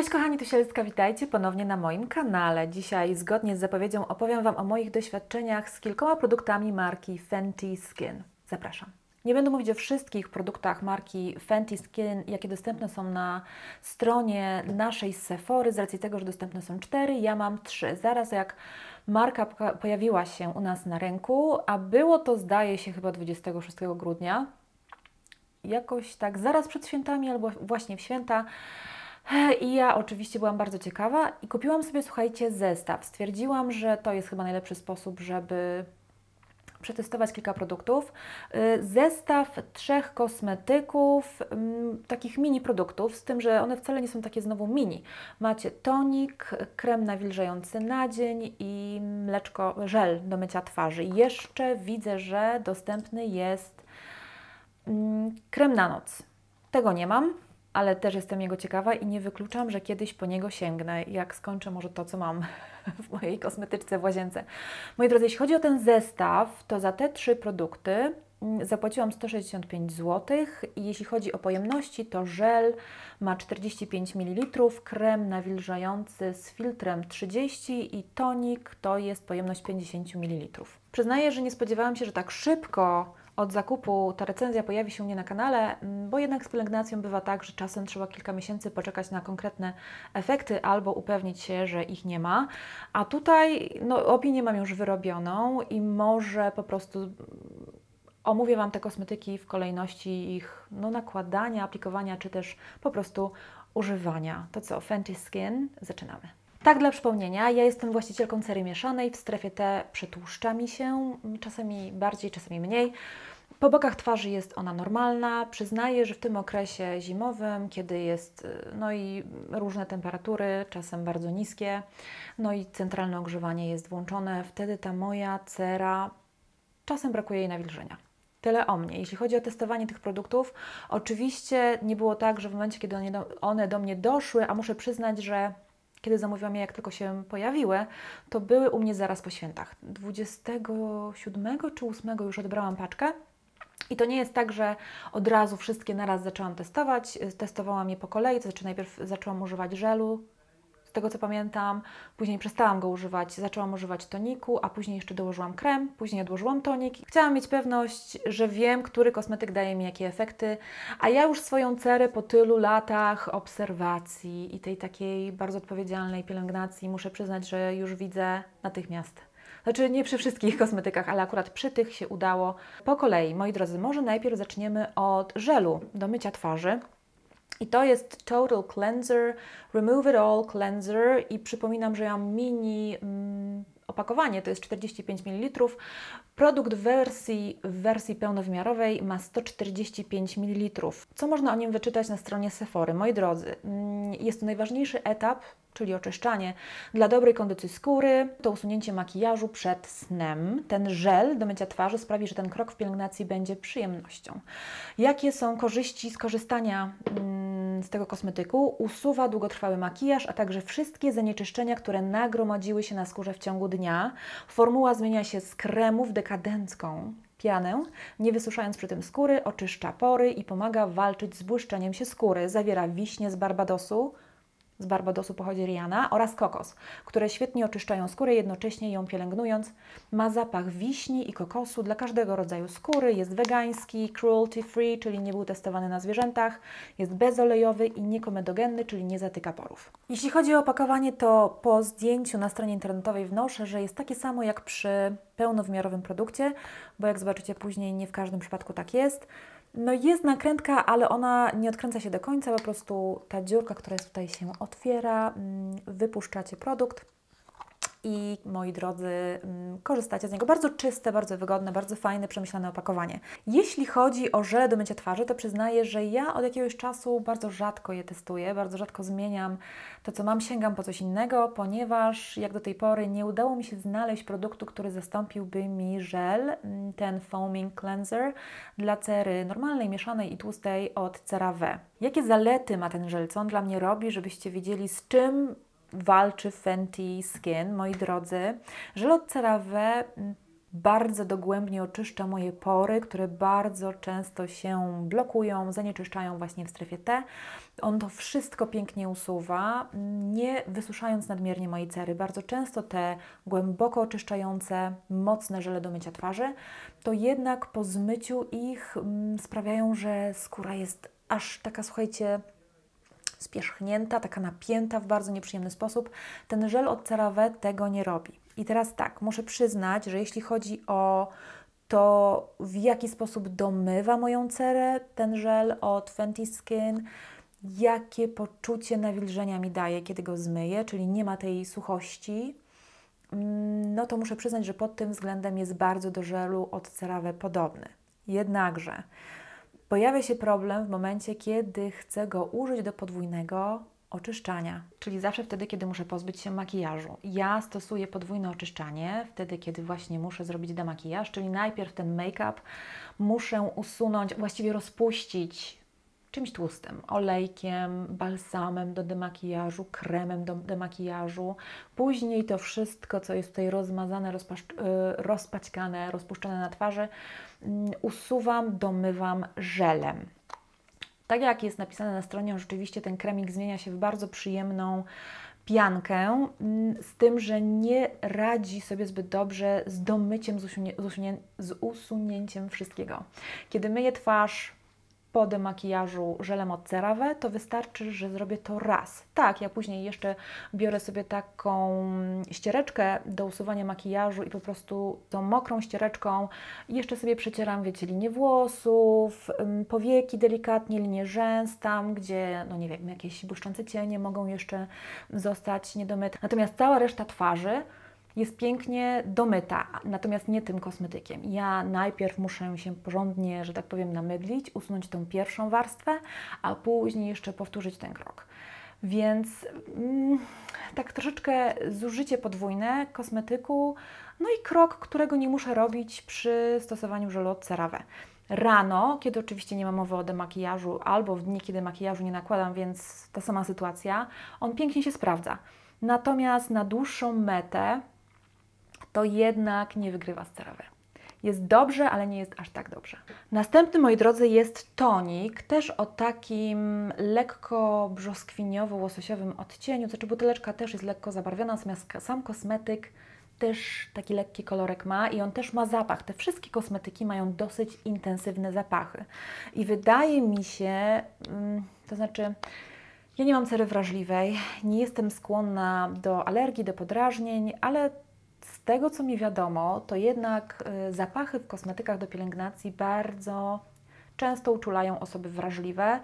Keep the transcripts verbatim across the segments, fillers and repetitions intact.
Cześć kochani, tu Sielska, witajcie ponownie na moim kanale. Dzisiaj zgodnie z zapowiedzią opowiem Wam o moich doświadczeniach z kilkoma produktami marki Fenty Skin. Zapraszam. Nie będę mówić o wszystkich produktach marki Fenty Skin, jakie dostępne są na stronie naszej z Sephory, z racji tego, że dostępne są cztery, ja mam trzy. Zaraz jak marka pojawiła się u nas na rynku, a było to zdaje się chyba dwudziestego szóstego grudnia, jakoś tak zaraz przed świętami albo właśnie w święta. I ja oczywiście byłam bardzo ciekawa i kupiłam sobie, słuchajcie, zestaw. Stwierdziłam, że to jest chyba najlepszy sposób, żeby przetestować kilka produktów. Zestaw trzech kosmetyków, takich mini produktów, z tym, że one wcale nie są takie znowu mini. Macie tonik, krem nawilżający na dzień i mleczko, żel do mycia twarzy. Jeszcze widzę, że dostępny jest krem na noc. Tego nie mam, ale też jestem jego ciekawa i nie wykluczam, że kiedyś po niego sięgnę, jak skończę może to, co mam w mojej kosmetyczce w łazience. Moi drodzy, jeśli chodzi o ten zestaw, to za te trzy produkty zapłaciłam sto sześćdziesiąt pięć złotych i jeśli chodzi o pojemności, to żel ma czterdzieści pięć mililitrów, krem nawilżający z filtrem trzydzieści i tonik to jest pojemność pięćdziesiąt mililitrów. Przyznaję, że nie spodziewałam się, że tak szybko od zakupu ta recenzja pojawi się u mnie na kanale, bo jednak z pielęgnacją bywa tak, że czasem trzeba kilka miesięcy poczekać na konkretne efekty albo upewnić się, że ich nie ma. A tutaj no, opinię mam już wyrobioną i może po prostu omówię Wam te kosmetyki w kolejności ich no, nakładania, aplikowania, czy też po prostu używania. To co, Fenty Skin? Zaczynamy. Tak, dla przypomnienia, ja jestem właścicielką cery mieszanej, w strefie T przetłuszcza mi się, czasami bardziej, czasami mniej. Po bokach twarzy jest ona normalna. Przyznaję, że w tym okresie zimowym, kiedy jest no i różne temperatury, czasem bardzo niskie, no i centralne ogrzewanie jest włączone, wtedy ta moja cera, czasem brakuje jej nawilżenia. Tyle o mnie. Jeśli chodzi o testowanie tych produktów, oczywiście nie było tak, że w momencie, kiedy one do, one do mnie doszły, a muszę przyznać, że kiedy zamówiłam je, jak tylko się pojawiły, to były u mnie zaraz po świętach. dwudziestego siódmego czy ósmego już odbrałam paczkę. I to nie jest tak, że od razu wszystkie naraz zaczęłam testować. Testowałam je po kolei, to znaczy najpierw zaczęłam używać żelu, z tego co pamiętam, później przestałam go używać, zaczęłam używać toniku, a później jeszcze dołożyłam krem, później odłożyłam tonik. Chciałam mieć pewność, że wiem, który kosmetyk daje mi jakie efekty, a ja już swoją cerę po tylu latach obserwacji i tej takiej bardzo odpowiedzialnej pielęgnacji muszę przyznać, że już widzę natychmiast. Znaczy nie przy wszystkich kosmetykach, ale akurat przy tych się udało. Po kolei, moi drodzy, może najpierw zaczniemy od żelu do mycia twarzy. I to jest Total Cleanser, Remove It All Cleanser i przypominam, że ja mam mini mm, opakowanie, to jest czterdzieści pięć mililitrów. Produkt w wersji, w wersji pełnowymiarowej ma sto czterdzieści pięć mililitrów. Co można o nim wyczytać na stronie Sephory? Moi drodzy, jest to najważniejszy etap, czyli oczyszczanie dla dobrej kondycji skóry, to usunięcie makijażu przed snem. Ten żel do mycia twarzy sprawi, że ten krok w pielęgnacji będzie przyjemnością. Jakie są korzyści skorzystania z tego kosmetyku? Usuwa długotrwały makijaż, a także wszystkie zanieczyszczenia, które nagromadziły się na skórze w ciągu dnia. Formuła zmienia się z kremu w dekadencką pianę, nie wysuszając przy tym skóry, oczyszcza pory i pomaga walczyć z błyszczeniem się skóry. Zawiera wiśnie z Barbadosu, z Barbadosu pochodzi Rihanna, oraz kokos, które świetnie oczyszczają skórę, jednocześnie ją pielęgnując. Ma zapach wiśni i kokosu dla każdego rodzaju skóry, jest wegański, cruelty free, czyli nie był testowany na zwierzętach, jest bezolejowy i niekomedogenny, czyli nie zatyka porów. Jeśli chodzi o opakowanie, to po zdjęciu na stronie internetowej wnoszę, że jest takie samo jak przy pełnowymiarowym produkcie, bo jak zobaczycie później, nie w każdym przypadku tak jest. No jest nakrętka, ale ona nie odkręca się do końca, po prostu ta dziurka, która jest tutaj, się otwiera, wypuszczacie produkt i moi drodzy, korzystacie z niego. Bardzo czyste, bardzo wygodne, bardzo fajne, przemyślane opakowanie. Jeśli chodzi o żele do mycia twarzy, to przyznaję, że ja od jakiegoś czasu bardzo rzadko je testuję, bardzo rzadko zmieniam to, co mam, sięgam po coś innego, ponieważ jak do tej pory nie udało mi się znaleźć produktu, który zastąpiłby mi żel, ten Foaming Cleanser dla cery normalnej, mieszanej i tłustej od CeraVe. Jakie zalety ma ten żel? Co on dla mnie robi, żebyście wiedzieli, z czym walczy Fenty Skin, moi drodzy. Żel od CeraVe bardzo dogłębnie oczyszcza moje pory, które bardzo często się blokują, zanieczyszczają właśnie w strefie T. On to wszystko pięknie usuwa, nie wysuszając nadmiernie mojej cery. Bardzo często te głęboko oczyszczające, mocne żele do mycia twarzy, to jednak po zmyciu ich mm, sprawiają, że skóra jest aż taka, słuchajcie, spierzchnięta, taka napięta w bardzo nieprzyjemny sposób. Ten żel od CeraVe tego nie robi. I teraz tak, muszę przyznać, że jeśli chodzi o to, w jaki sposób domywa moją cerę ten żel od Fenty Skin, jakie poczucie nawilżenia mi daje, kiedy go zmyję, czyli nie ma tej suchości, no to muszę przyznać, że pod tym względem jest bardzo do żelu od CeraVe podobny. Jednakże pojawia się problem w momencie, kiedy chcę go użyć do podwójnego oczyszczania, czyli zawsze wtedy, kiedy muszę pozbyć się makijażu. Ja stosuję podwójne oczyszczanie wtedy, kiedy właśnie muszę zrobić demakijaż, czyli najpierw ten make-up muszę usunąć, właściwie rozpuścić czymś tłustym, olejkiem, balsamem do demakijażu, kremem do demakijażu. Później to wszystko, co jest tutaj rozmazane, rozpaćkane, rozpuszczone na twarzy, usuwam, domywam żelem. Tak jak jest napisane na stronie, rzeczywiście ten kremik zmienia się w bardzo przyjemną piankę, z tym, że nie radzi sobie zbyt dobrze z domyciem, z, usunie, z, usunie, z usunięciem wszystkiego. Kiedy myję twarz po demakijażu żelem od CeraVe, to wystarczy, że zrobię to raz. Tak, ja później jeszcze biorę sobie taką ściereczkę do usuwania makijażu i po prostu tą mokrą ściereczką jeszcze sobie przecieram, wiecie, linię włosów, powieki delikatnie, linię rzęs, tam gdzie, no nie wiem, jakieś błyszczące cienie mogą jeszcze zostać niedomyte. Natomiast cała reszta twarzy jest pięknie domyta, natomiast nie tym kosmetykiem. Ja najpierw muszę się porządnie, że tak powiem, namydlić, usunąć tą pierwszą warstwę, a później jeszcze powtórzyć ten krok. Więc mm, tak troszeczkę zużycie podwójne kosmetyku, no i krok, którego nie muszę robić przy stosowaniu żelu od CeraVe. Rano, kiedy oczywiście nie ma mowy o demakijażu, albo w dni, kiedy makijażu nie nakładam, więc ta sama sytuacja, on pięknie się sprawdza. Natomiast na dłuższą metę to jednak nie wygrywa z CeraVe. Jest dobrze, ale nie jest aż tak dobrze. Następny, moi drodzy, jest tonik, też o takim lekko brzoskwiniowo-łososiowym odcieniu, znaczy buteleczka też jest lekko zabarwiona, natomiast sam kosmetyk też taki lekki kolorek ma i on też ma zapach. Te wszystkie kosmetyki mają dosyć intensywne zapachy. I wydaje mi się, to znaczy, ja nie mam cery wrażliwej, nie jestem skłonna do alergii, do podrażnień, ale z tego, co mi wiadomo, to jednak y, zapachy w kosmetykach do pielęgnacji bardzo często uczulają osoby wrażliwe,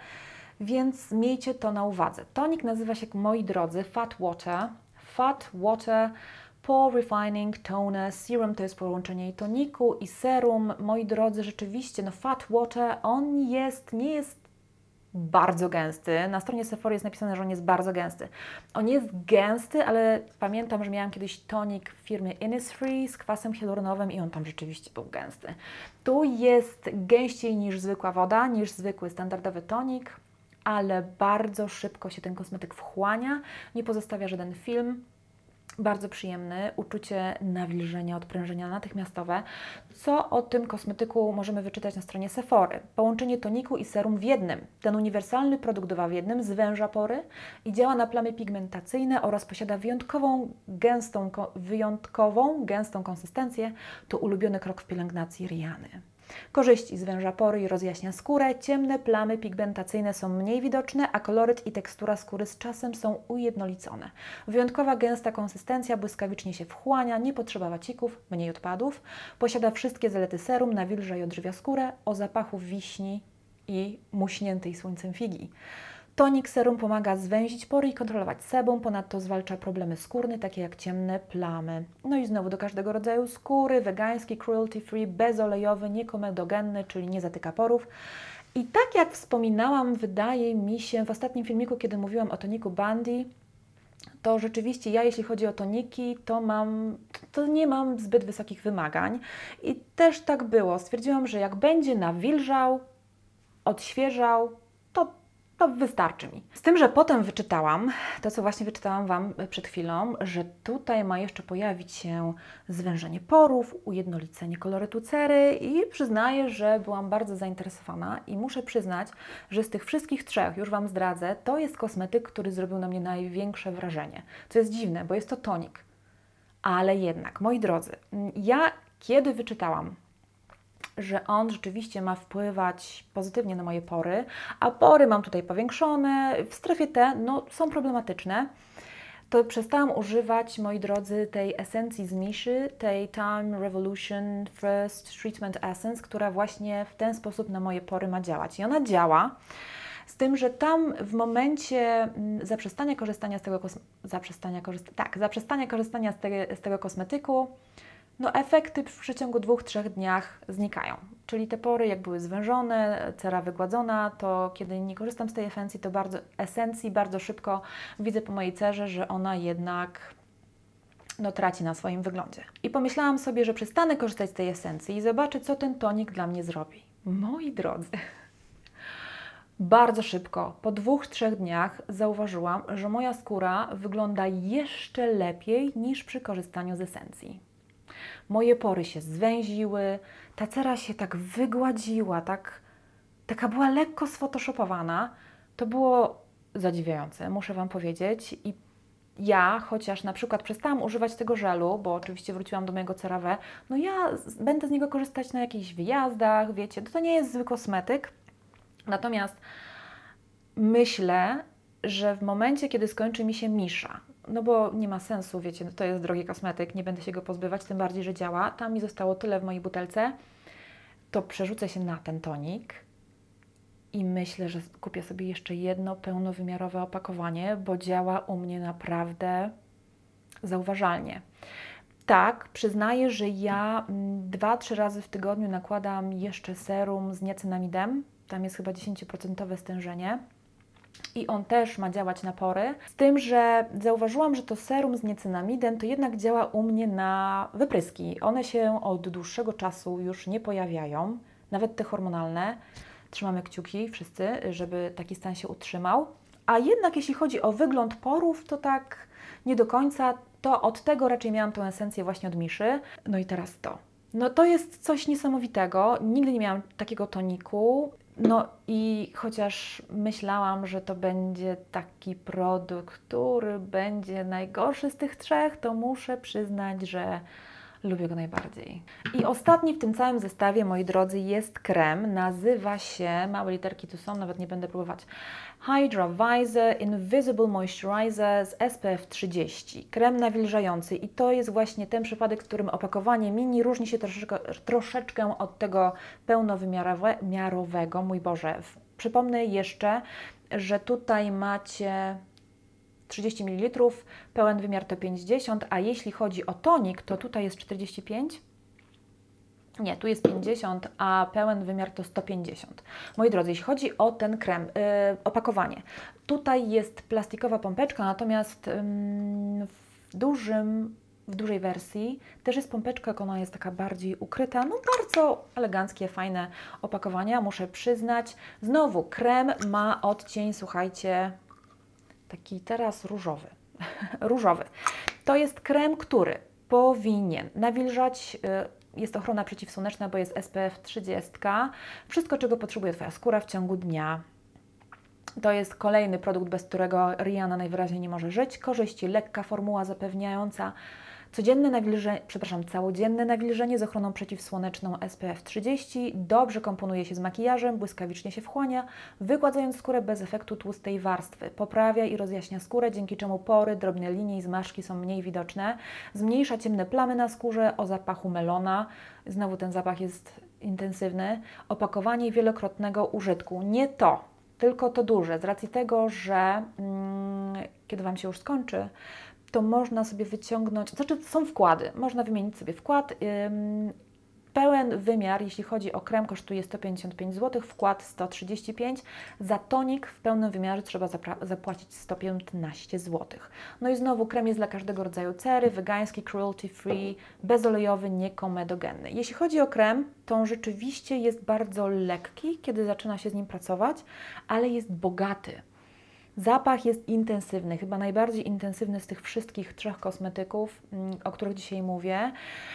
więc miejcie to na uwadze. Tonik nazywa się, moi drodzy, Fat Water. Fat Water Pore Refining Toner Serum, to jest połączenie i toniku i serum. Moi drodzy, rzeczywiście, no Fat Water, on jest, nie jest bardzo gęsty. Na stronie Sephory jest napisane, że on jest bardzo gęsty. On jest gęsty, ale pamiętam, że miałam kiedyś tonik firmy Innisfree z kwasem hialuronowym i on tam rzeczywiście był gęsty. Tu jest gęściej niż zwykła woda, niż zwykły standardowy tonik, ale bardzo szybko się ten kosmetyk wchłania, nie pozostawia żaden film. Bardzo przyjemny, uczucie nawilżenia, odprężenia natychmiastowe. Co o tym kosmetyku możemy wyczytać na stronie Sephory? Połączenie toniku i serum w jednym. Ten uniwersalny produkt dwa w jednym zwęża pory i działa na plamy pigmentacyjne oraz posiada wyjątkową, gęstą, wyjątkową, gęstą konsystencję. To ulubiony krok w pielęgnacji Riany. Korzyści: zwęża pory i rozjaśnia skórę, ciemne plamy pigmentacyjne są mniej widoczne, a koloryt i tekstura skóry z czasem są ujednolicone. Wyjątkowa gęsta konsystencja błyskawicznie się wchłania, nie potrzeba wacików, mniej odpadów. Posiada wszystkie zalety serum, nawilża i odżywia skórę o zapachu wiśni i muśniętej słońcem figi. Tonik serum pomaga zwęzić pory i kontrolować sebum, ponadto zwalcza problemy skórne, takie jak ciemne plamy. No i znowu do każdego rodzaju skóry, wegański, cruelty-free, bezolejowy, niekomedogenny, czyli nie zatyka porów. I tak jak wspominałam, wydaje mi się w ostatnim filmiku, kiedy mówiłam o toniku Bundy, to rzeczywiście ja, jeśli chodzi o toniki, to mam, to nie mam zbyt wysokich wymagań. I też tak było. Stwierdziłam, że jak będzie nawilżał, odświeżał, to to wystarczy mi. Z tym, że potem wyczytałam, to co właśnie wyczytałam Wam przed chwilą, że tutaj ma jeszcze pojawić się zwężenie porów, ujednolicenie kolorytu cery i przyznaję, że byłam bardzo zainteresowana i muszę przyznać, że z tych wszystkich trzech, już Wam zdradzę, to jest kosmetyk, który zrobił na mnie największe wrażenie. Co jest dziwne, bo jest to tonik. Ale jednak, moi drodzy, ja kiedy wyczytałam, że on rzeczywiście ma wpływać pozytywnie na moje pory, a pory mam tutaj powiększone, w strefie T no, są problematyczne, to przestałam używać, moi drodzy, tej esencji z Miszy, tej Time Revolution First Treatment Essence, która właśnie w ten sposób na moje pory ma działać. I ona działa, z tym, że tam w momencie zaprzestania korzystania z tego, zaprzestania korzysta tak, zaprzestania korzystania z, te z tego kosmetyku, no efekty w przeciągu dwóch, trzech dniach znikają. Czyli te pory, jak były zwężone, cera wygładzona, to kiedy nie korzystam z tej esencji, to bardzo, esencji bardzo szybko widzę po mojej cerze, że ona jednak no, traci na swoim wyglądzie. I pomyślałam sobie, że przestanę korzystać z tej esencji i zobaczę, co ten tonik dla mnie zrobi. Moi drodzy, bardzo szybko, po dwóch, trzech dniach zauważyłam, że moja skóra wygląda jeszcze lepiej niż przy korzystaniu z esencji. Moje pory się zwęziły, ta cera się tak wygładziła, tak, taka była lekko sfotoshopowana. To było zadziwiające, muszę Wam powiedzieć. I ja, chociaż na przykład przestałam używać tego żelu, bo oczywiście wróciłam do mojego CeraVe, no ja będę z niego korzystać na jakichś wyjazdach, wiecie, to nie jest zwykły kosmetyk. Natomiast myślę, że w momencie, kiedy skończy mi się Misza, no bo nie ma sensu, wiecie, to jest drogi kosmetyk, nie będę się go pozbywać, tym bardziej, że działa. Tam mi zostało tyle w mojej butelce, to przerzucę się na ten tonik i myślę, że kupię sobie jeszcze jedno pełnowymiarowe opakowanie, bo działa u mnie naprawdę zauważalnie. Tak, przyznaję, że ja dwa, trzy razy w tygodniu nakładam jeszcze serum z niacinamidem, tam jest chyba dziesięcioprocentowe stężenie. I on też ma działać na pory, z tym, że zauważyłam, że to serum z niacinamidem to jednak działa u mnie na wypryski. One się od dłuższego czasu już nie pojawiają, nawet te hormonalne. Trzymamy kciuki wszyscy, żeby taki stan się utrzymał. A jednak jeśli chodzi o wygląd porów, to tak nie do końca, to od tego raczej miałam tę esencję właśnie od Miszy. No i teraz to. No to jest coś niesamowitego, nigdy nie miałam takiego toniku. No i chociaż myślałam, że to będzie taki produkt, który będzie najgorszy z tych trzech, to muszę przyznać, że lubię go najbardziej. I ostatni w tym całym zestawie, moi drodzy, jest krem. Nazywa się, małe literki tu są, nawet nie będę próbować, Hydra Visor Invisible Moisturizer z S P F trzydzieści. Krem nawilżający i to jest właśnie ten przypadek, w którym opakowanie mini różni się troszeczkę, troszeczkę od tego pełnowymiarowego. Mój Boże, przypomnę jeszcze, że tutaj macie trzydzieści mililitrów, pełen wymiar to pięćdziesiąt, a jeśli chodzi o tonik, to tutaj jest czterdzieści pięć. Nie, tu jest pięćdziesiąt, a pełen wymiar to sto pięćdziesiąt. Moi drodzy, jeśli chodzi o ten krem, yy, opakowanie, tutaj jest plastikowa pompeczka, natomiast yy, w dużym, w dużej wersji też jest pompeczka, jak ona jest taka bardziej ukryta, no bardzo eleganckie, fajne opakowania, muszę przyznać. Znowu, krem ma odcień, słuchajcie, taki teraz różowy. różowy. To jest krem, który powinien nawilżać, jest ochrona przeciwsłoneczna, bo jest S P F trzydzieści. Wszystko, czego potrzebuje Twoja skóra w ciągu dnia. To jest kolejny produkt, bez którego Rihanna najwyraźniej nie może żyć. Korzyści, lekka formuła zapewniająca codzienne nawilżenie, przepraszam, całodzienne nawilżenie z ochroną przeciwsłoneczną S P F trzydzieści. Dobrze komponuje się z makijażem, błyskawicznie się wchłania, wygładzając skórę bez efektu tłustej warstwy. Poprawia i rozjaśnia skórę, dzięki czemu pory, drobne linie i zmarszki są mniej widoczne. Zmniejsza ciemne plamy na skórze o zapachu melona. Znowu ten zapach jest intensywny. Opakowanie wielokrotnego użytku. Nie to, tylko to duże. Z racji tego, że mm, kiedy Wam się już skończy, to można sobie wyciągnąć, znaczy są wkłady, można wymienić sobie wkład. Ym, Pełen wymiar, jeśli chodzi o krem, kosztuje sto pięćdziesiąt pięć złotych, wkład sto trzydzieści pięć. Za tonik w pełnym wymiarze trzeba zapłacić sto piętnaście złotych. No i znowu krem jest dla każdego rodzaju cery, wegański, cruelty free, bezolejowy, niekomedogenny. Jeśli chodzi o krem, to on rzeczywiście jest bardzo lekki, kiedy zaczyna się z nim pracować, ale jest bogaty. Zapach jest intensywny, chyba najbardziej intensywny z tych wszystkich trzech kosmetyków, o których dzisiaj mówię.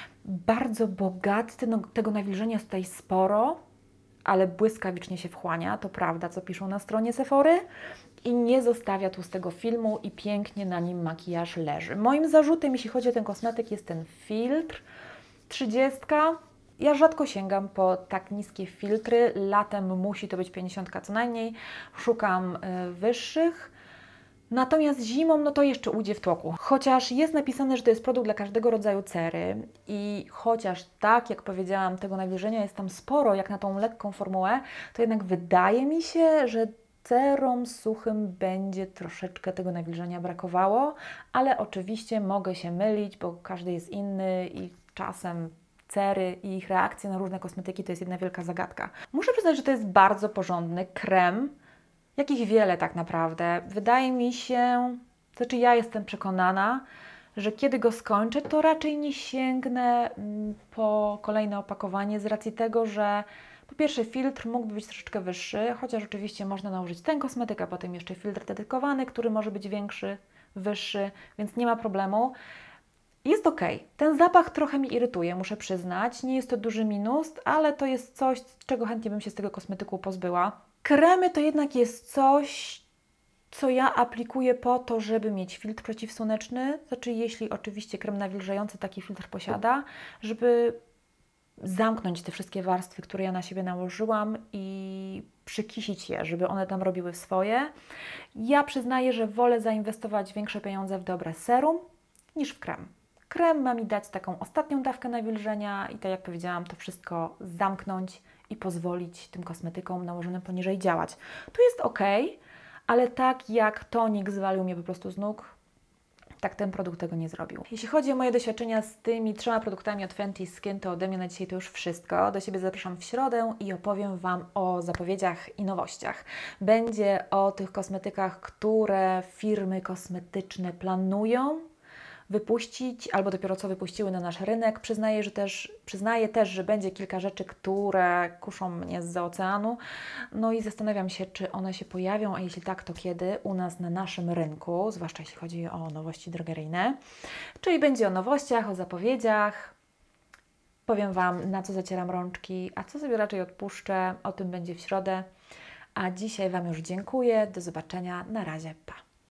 Bardzo bogaty, no, tego nawilżenia jest tutaj sporo, ale błyskawicznie się wchłania, to prawda, co piszą na stronie Sephory, i nie zostawia tłustego filmu i pięknie na nim makijaż leży. Moim zarzutem, jeśli chodzi o ten kosmetyk, jest ten filtr trzydziestka. Ja rzadko sięgam po tak niskie filtry, latem musi to być pięćdziesiątka co najmniej, szukam y, wyższych. Natomiast zimą, no to jeszcze ujdzie w tłoku. Chociaż jest napisane, że to jest produkt dla każdego rodzaju cery i chociaż tak, jak powiedziałam, tego nawilżenia jest tam sporo, jak na tą lekką formułę, to jednak wydaje mi się, że cerom suchym będzie troszeczkę tego nawilżenia brakowało, ale oczywiście mogę się mylić, bo każdy jest inny i czasem cery i ich reakcje na różne kosmetyki to jest jedna wielka zagadka. Muszę przyznać, że to jest bardzo porządny krem, jakich wiele tak naprawdę. Wydaje mi się, znaczy ja jestem przekonana, że kiedy go skończę, to raczej nie sięgnę po kolejne opakowanie z racji tego, że po pierwsze filtr mógłby być troszeczkę wyższy, chociaż oczywiście można nałożyć ten kosmetyk, a potem jeszcze filtr dedykowany, który może być większy, wyższy, więc nie ma problemu. Jest ok. Ten zapach trochę mi irytuje, muszę przyznać. Nie jest to duży minus, ale to jest coś, czego chętnie bym się z tego kosmetyku pozbyła. Kremy to jednak jest coś, co ja aplikuję po to, żeby mieć filtr przeciwsłoneczny. Znaczy, jeśli oczywiście krem nawilżający taki filtr posiada, żeby zamknąć te wszystkie warstwy, które ja na siebie nałożyłam i przykisić je, żeby one tam robiły swoje. Ja przyznaję, że wolę zainwestować większe pieniądze w dobre serum niż w krem. Krem ma mi dać taką ostatnią dawkę nawilżenia i tak jak powiedziałam, to wszystko zamknąć i pozwolić tym kosmetykom nałożonym poniżej działać. Tu jest ok, ale tak jak tonik zwalił mnie po prostu z nóg, tak ten produkt tego nie zrobił. Jeśli chodzi o moje doświadczenia z tymi trzema produktami od Fenty Skin, to ode mnie na dzisiaj to już wszystko. Do siebie zapraszam w środę i opowiem Wam o zapowiedziach i nowościach. Będzie o tych kosmetykach, które firmy kosmetyczne planują wypuścić, albo dopiero co wypuściły na nasz rynek. Przyznaję, że też, przyznaję też, że będzie kilka rzeczy, które kuszą mnie zza oceanu. No i zastanawiam się, czy one się pojawią, a jeśli tak, to kiedy u nas na naszym rynku, zwłaszcza jeśli chodzi o nowości drogeryjne. Czyli będzie o nowościach, o zapowiedziach. Powiem Wam, na co zacieram rączki, a co sobie raczej odpuszczę. O tym będzie w środę. A dzisiaj Wam już dziękuję. Do zobaczenia. Na razie. Pa.